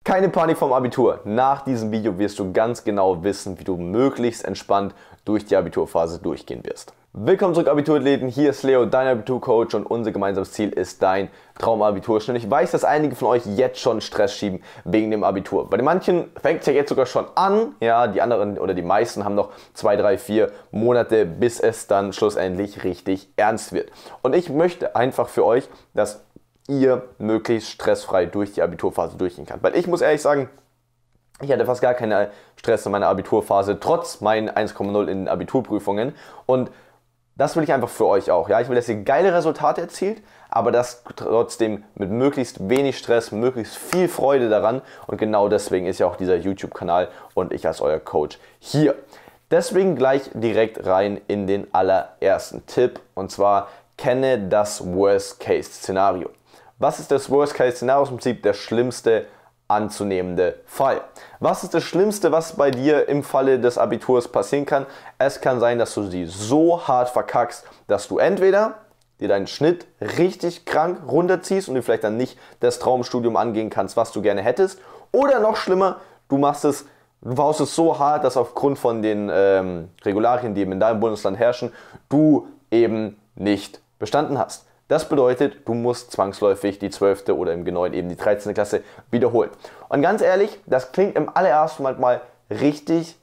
Keine Panik vom Abitur. Nach diesem Video wirst du ganz genau wissen, wie du möglichst entspannt durch die Abiturphase durchgehen wirst. Willkommen zurück, Abiturathleten. Hier ist Leo, dein Abiturcoach, und unser gemeinsames Ziel ist dein Traumabiturschnitt. Ich weiß, dass einige von euch jetzt schon Stress schieben wegen dem Abitur. Bei den manchen fängt es ja jetzt sogar schon an. Ja, die anderen oder die meisten haben noch 2, 3, 4 Monate, bis es dann schlussendlich richtig ernst wird. Und ich möchte einfach für euch, dass ihr möglichst stressfrei durch die Abiturphase durchgehen könnt. Weil ich muss ehrlich sagen, ich hatte fast gar keinen Stress in meiner Abiturphase, trotz meinen 1,0 in den Abiturprüfungen. Und das will ich einfach für euch auch. Ja? Ich will, dass ihr geile Resultate erzielt, aber das trotzdem mit möglichst wenig Stress, möglichst viel Freude daran. Und genau deswegen ist ja auch dieser YouTube-Kanal und ich als euer Coach hier. Deswegen gleich direkt rein in den allerersten Tipp. Und zwar, kenne das Worst-Case-Szenario. Was ist das Worst-Case-Szenario? Im Prinzip der schlimmste anzunehmende Fall. Was ist das Schlimmste, was bei dir im Falle des Abiturs passieren kann? Es kann sein, dass du sie so hart verkackst, dass du entweder dir deinen Schnitt richtig krank runterziehst und du vielleicht dann nicht das Traumstudium angehen kannst, was du gerne hättest. Oder noch schlimmer, du baust es so hart, dass aufgrund von den Regularien, die eben in deinem Bundesland herrschen, du eben nicht bestanden hast. Das bedeutet, du musst zwangsläufig die 12. oder im Genauen eben die 13. Klasse wiederholen. Und ganz ehrlich, das klingt im allerersten Moment mal richtig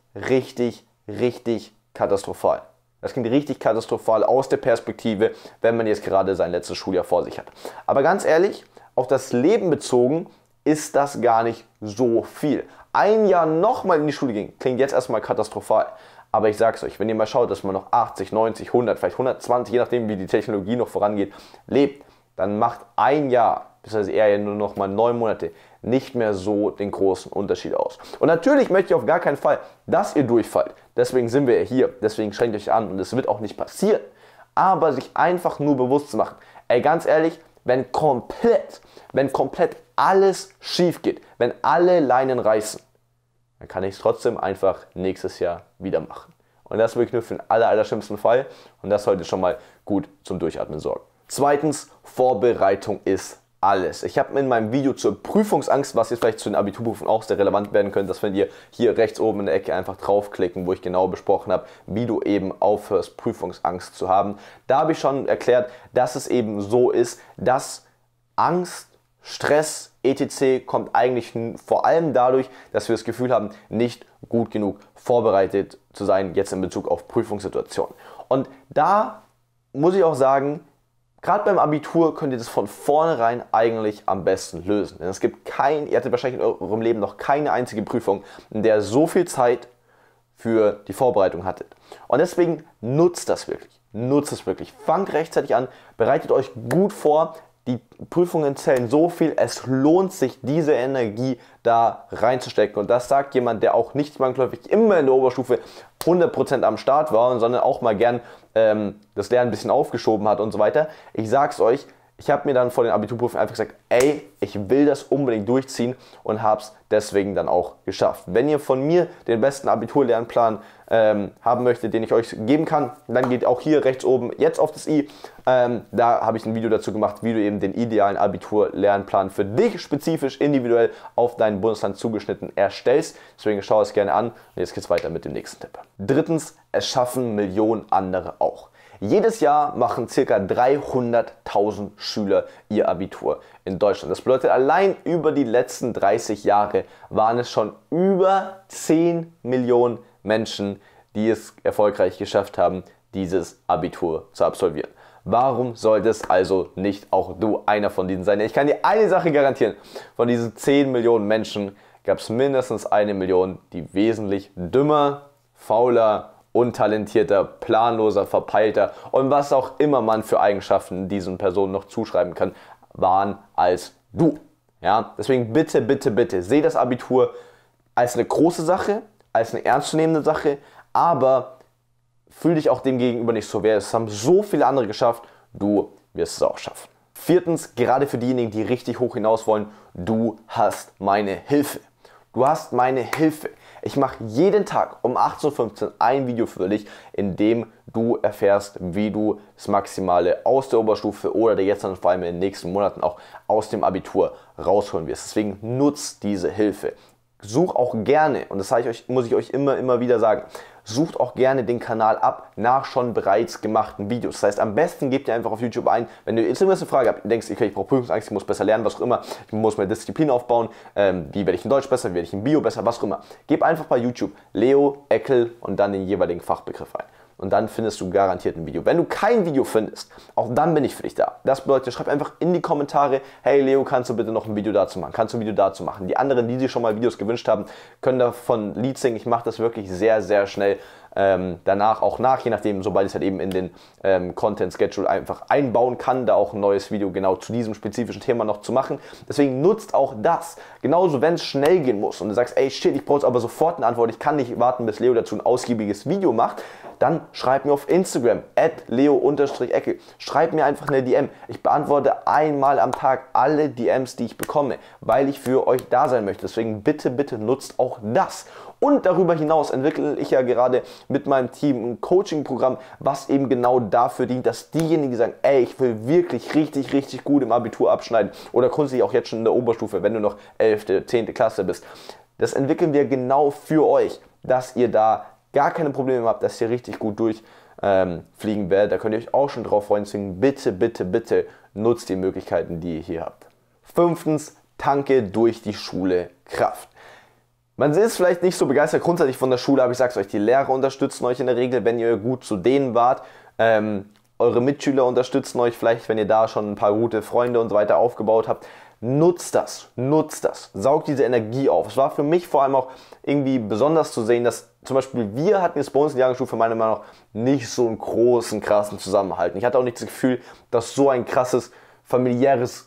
katastrophal. Das klingt richtig katastrophal aus der Perspektive, wenn man jetzt gerade sein letztes Schuljahr vor sich hat. Aber ganz ehrlich, auf das Leben bezogen ist das gar nicht so viel. Ein Jahr nochmal in die Schule gehen, klingt jetzt erstmal katastrophal. Aber ich sag's euch, wenn ihr mal schaut, dass man noch 80, 90, 100, vielleicht 120, je nachdem wie die Technologie noch vorangeht, lebt, dann macht ein Jahr, beziehungsweise eher nur noch mal 9 Monate, nicht mehr so den großen Unterschied aus. Und natürlich möchte ich auf gar keinen Fall, dass ihr durchfallt. Deswegen sind wir hier, deswegen strengt euch an und es wird auch nicht passieren. Aber sich einfach nur bewusst zu machen, ey, ganz ehrlich, wenn komplett alles schief geht, wenn alle Leinen reißen, dann kann ich es trotzdem einfach nächstes Jahr wieder machen. Und das wirklich nur für den allerschlimmsten Fall. Und das sollte schon mal gut zum Durchatmen sorgen. Zweitens, Vorbereitung ist alles. Ich habe in meinem Video zur Prüfungsangst, was jetzt vielleicht zu den Abiturprüfungen auch sehr relevant werden könnte, das findet ihr hier rechts oben in der Ecke, einfach draufklicken, wo ich genau besprochen habe, wie du eben aufhörst, Prüfungsangst zu haben. Da habe ich schon erklärt, dass es eben so ist, dass Angst, Stress, etc. kommt eigentlich vor allem dadurch, dass wir das Gefühl haben, nicht gut genug vorbereitet zu sein, jetzt in Bezug auf Prüfungssituationen. Und da muss ich auch sagen, gerade beim Abitur könnt ihr das von vornherein eigentlich am besten lösen. Denn es gibt ihr hattet wahrscheinlich in eurem Leben noch keine einzige Prüfung, in der ihr so viel Zeit für die Vorbereitung hattet. Und deswegen nutzt das wirklich. Nutzt es wirklich. Fangt rechtzeitig an, bereitet euch gut vor. Die Prüfungen zählen so viel, es lohnt sich, diese Energie da reinzustecken. Und das sagt jemand, der auch nicht zwangsläufig immer in der Oberstufe 100% am Start war, sondern auch mal gern das Lernen ein bisschen aufgeschoben hat und so weiter. Ich sag's euch, ich habe mir dann vor den Abiturprüfungen einfach gesagt, ey, ich will das unbedingt durchziehen und habe es deswegen dann auch geschafft. Wenn ihr von mir den besten Abiturlernplan haben möchtet, den ich euch geben kann, dann geht auch hier rechts oben jetzt auf das i. Da habe ich ein Video dazu gemacht, wie du eben den idealen Abiturlernplan für dich spezifisch, individuell auf dein Bundesland zugeschnitten erstellst. Deswegen schau es gerne an. Und jetzt geht's weiter mit dem nächsten Tipp. Drittens, es schaffen Millionen andere auch. Jedes Jahr machen ca. 300.000 Schüler ihr Abitur in Deutschland. Das bedeutet, allein über die letzten 30 Jahre waren es schon über 10 Millionen Menschen, die es erfolgreich geschafft haben, dieses Abitur zu absolvieren. Warum sollte es also nicht auch du einer von diesen sein? Ich kann dir eine Sache garantieren, von diesen 10 Millionen Menschen gab es mindestens 1 Million, die wesentlich dümmer, fauler, untalentierter, planloser, verpeilter und was auch immer man für Eigenschaften diesen Personen noch zuschreiben kann, waren als du. Ja? Deswegen bitte, seh das Abitur als eine große Sache, als eine ernstzunehmende Sache, aber fühl dich auch dem gegenüber nicht so schwer. Es haben so viele andere geschafft, du wirst es auch schaffen. Viertens, gerade für diejenigen, die richtig hoch hinaus wollen, du hast meine Hilfe. Du hast meine Hilfe. Ich mache jeden Tag um 18:15 Uhr ein Video für dich, in dem du erfährst, wie du das Maximale aus der Oberstufe oder jetzt dann vor allem in den nächsten Monaten auch aus dem Abitur rausholen wirst. Deswegen nutzt diese Hilfe. Such auch gerne, und das muss ich euch immer wieder sagen, sucht auch gerne den Kanal ab nach schon bereits gemachten Videos. Das heißt, am besten gebt ihr einfach auf YouTube ein, wenn du jetzt irgendwas eine Frage habt, denkst, okay, ich brauche Prüfungsangst, ich muss besser lernen, was auch immer, ich muss meine Disziplin aufbauen, wie werde ich in Deutsch besser, wie werde ich in Bio besser, was auch immer. Gib einfach bei YouTube Leo Eckel und dann den jeweiligen Fachbegriff ein. Und dann findest du garantiert ein Video. Wenn du kein Video findest, auch dann bin ich für dich da. Das bedeutet, schreib einfach in die Kommentare, hey Leo, kannst du bitte noch ein Video dazu machen? Kannst du ein Video dazu machen? Die anderen, die sich schon mal Videos gewünscht haben, können davon Lied singen. Ich mache das wirklich sehr schnell. Danach auch nach, je nachdem, sobald ich es halt eben in den Content Schedule einfach einbauen kann, da auch ein neues Video genau zu diesem spezifischen Thema noch zu machen. Deswegen nutzt auch das. Genauso, wenn es schnell gehen muss und du sagst, ey shit, ich brauche jetzt aber sofort eine Antwort, ich kann nicht warten, bis Leo dazu ein ausgiebiges Video macht, dann schreib mir auf Instagram, @leo_eckel. Schreib mir einfach eine DM. Ich beantworte einmal am Tag alle DMs, die ich bekomme, weil ich für euch da sein möchte. Deswegen bitte nutzt auch das. Und darüber hinaus entwickle ich ja gerade mit meinem Team ein Coaching-Programm, was eben genau dafür dient, dass diejenigen, die sagen, ey, ich will wirklich richtig gut im Abitur abschneiden oder grundsätzlich auch jetzt schon in der Oberstufe, wenn du noch 11., 10. Klasse bist. Das entwickeln wir genau für euch, dass ihr da gar keine Probleme habt, dass ihr richtig gut durchfliegen werdet. Da könnt ihr euch auch schon drauf freuen. Deswegen bitte nutzt die Möglichkeiten, die ihr hier habt. 5. Tanke durch die Schule Kraft. Man ist vielleicht nicht so begeistert grundsätzlich von der Schule, aber ich sag's euch, die Lehrer unterstützen euch in der Regel, wenn ihr gut zu denen wart. Eure Mitschüler unterstützen euch vielleicht, wenn ihr da schon ein paar gute Freunde und so weiter aufgebaut habt. Nutzt das, saugt diese Energie auf. Es war für mich vor allem auch irgendwie besonders zu sehen, dass zum Beispiel wir hatten jetzt bei uns in der Jahrgangsstufe meiner Meinung nach nicht so einen krassen Zusammenhalt. Ich hatte auch nicht das Gefühl, dass so ein krasses familiäres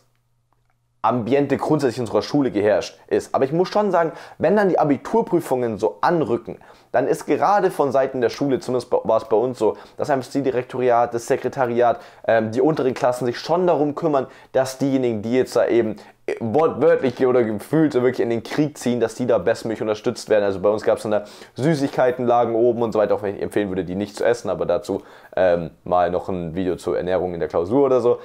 Ambiente grundsätzlich in unserer Schule geherrscht ist. Aber ich muss schon sagen, wenn dann die Abiturprüfungen so anrücken, dann ist gerade von Seiten der Schule, zumindest war es bei uns so, dass das Direktoriat, das Sekretariat, die unteren Klassen sich schon darum kümmern, dass diejenigen, die jetzt da eben wortwörtlich oder gefühlt so wirklich in den Krieg ziehen, dass die da bestmöglich unterstützt werden. Also bei uns gab es dann da Süßigkeitenlagen oben und so weiter, auch wenn ich empfehlen würde, die nicht zu essen, aber dazu mal noch ein Video zur Ernährung in der Klausur oder so.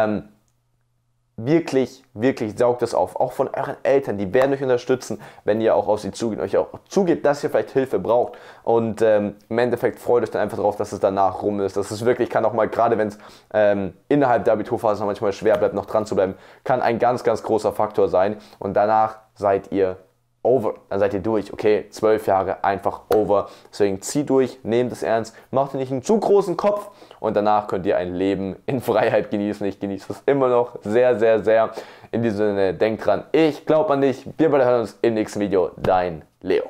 Wirklich saugt es auf, auch von euren Eltern, die werden euch unterstützen, wenn ihr auch auf sie zugeht, euch auch zugebt, dass ihr vielleicht Hilfe braucht und im Endeffekt freut euch dann einfach darauf, dass es danach rum ist. Das ist wirklich, kann auch mal, gerade wenn es innerhalb der Abiturphase noch manchmal schwer bleibt, noch dran zu bleiben, kann ein ganz großer Faktor sein und danach seid ihr over, dann seid ihr durch, okay, 12 Jahre einfach over, deswegen zieht durch, nehmt es ernst, macht ihr nicht einen zu großen Kopf und danach könnt ihr ein Leben in Freiheit genießen. Ich genieße es immer noch sehr. In diesem Sinne, denkt dran, ich glaube an dich, wir beide hören uns im nächsten Video, dein Leo.